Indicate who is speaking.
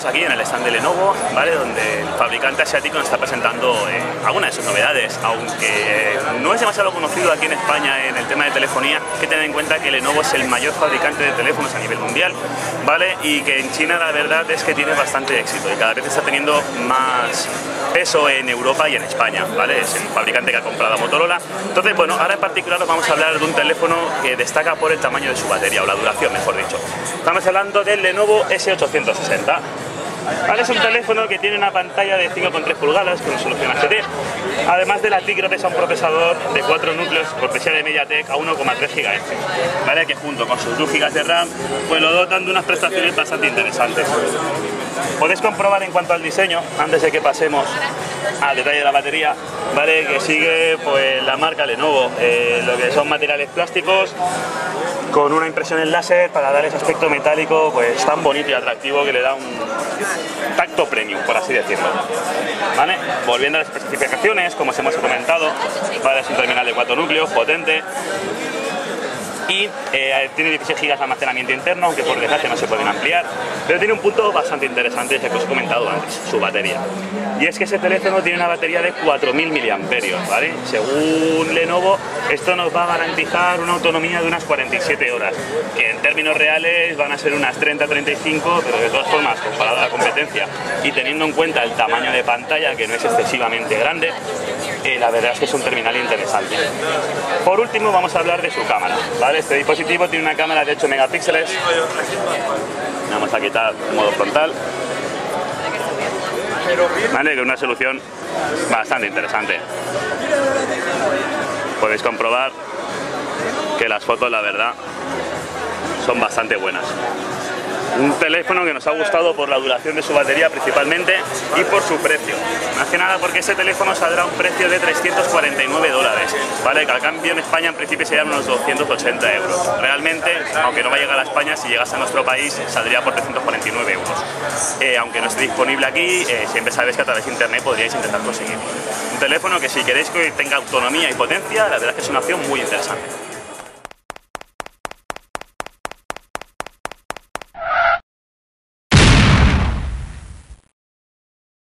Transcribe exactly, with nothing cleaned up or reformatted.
Speaker 1: estamos aquí en el stand de Lenovo, ¿vale? Donde el fabricante asiático nos está presentando eh, algunas de sus novedades, aunque no es demasiado conocido aquí en España en el tema de telefonía. Hay que tener en cuenta que Lenovo es el mayor fabricante de teléfonos a nivel mundial, ¿vale? Y que en China la verdad es que tiene bastante éxito y cada vez está teniendo más peso en Europa y en España, ¿vale? Es el fabricante que ha comprado a Motorola. Entonces, bueno, ahora en particular os vamos a hablar de un teléfono que destaca por el tamaño de su batería, o la duración, mejor dicho. Estamos hablando del Lenovo S ochocientos sesenta. Vale, es un teléfono que tiene una pantalla de cinco coma tres pulgadas con resolución H D, además de la TIC gracias a un procesador de cuatro núcleos cortesía de MediaTek a uno coma tres gigahercios, ¿vale? Que junto con sus dos gigas de RAM pues lo dotan de unas prestaciones bastante interesantes. Podéis comprobar en cuanto al diseño, antes de que pasemos al detalle de la batería, ¿vale? Que sigue pues la marca Lenovo, eh, lo que son materiales plásticos con una impresión en láser para dar ese aspecto metálico pues tan bonito y atractivo que le da un tacto premium, por así decirlo, ¿vale? Volviendo a las especificaciones, como os hemos comentado, ¿vale? Es un terminal de cuatro núcleos, potente, y eh, tiene dieciséis gigas de almacenamiento interno, aunque por desgracia no se pueden ampliar, pero tiene un punto bastante interesante, que os he comentado antes, su batería. Y es que ese teléfono tiene una batería de cuatro mil miliamperios, ¿vale? Según Lenovo, esto nos va a garantizar una autonomía de unas cuarenta y siete horas, que en términos reales van a ser unas treinta a treinta y cinco, pero de todas formas, comparado a la competencia y teniendo en cuenta el tamaño de pantalla, que no es excesivamente grande, eh, la verdad es que es un terminal interesante. Por último, vamos a hablar de su cámara, ¿vale? Este dispositivo tiene una cámara de ocho megapíxeles. Vamos a quitar el modo frontal, ¿vale? Con una solución bastante interesante. Podéis comprobar que las fotos, la verdad, son bastante buenas. Un teléfono que nos ha gustado por la duración de su batería principalmente y por su precio. Más que nada porque ese teléfono saldrá a un precio de trescientos cuarenta y nueve dólares, ¿vale? Que al cambio en España en principio serían unos doscientos ochenta euros. Realmente, aunque no va a llegar a España, si llegase a nuestro país saldría por trescientos cuarenta y nueve euros. Eh, aunque no esté disponible aquí, eh, siempre sabéis que a través de internet podríais intentar conseguirlo. Un teléfono que si queréis que tenga autonomía y potencia, la verdad es que es una opción muy interesante.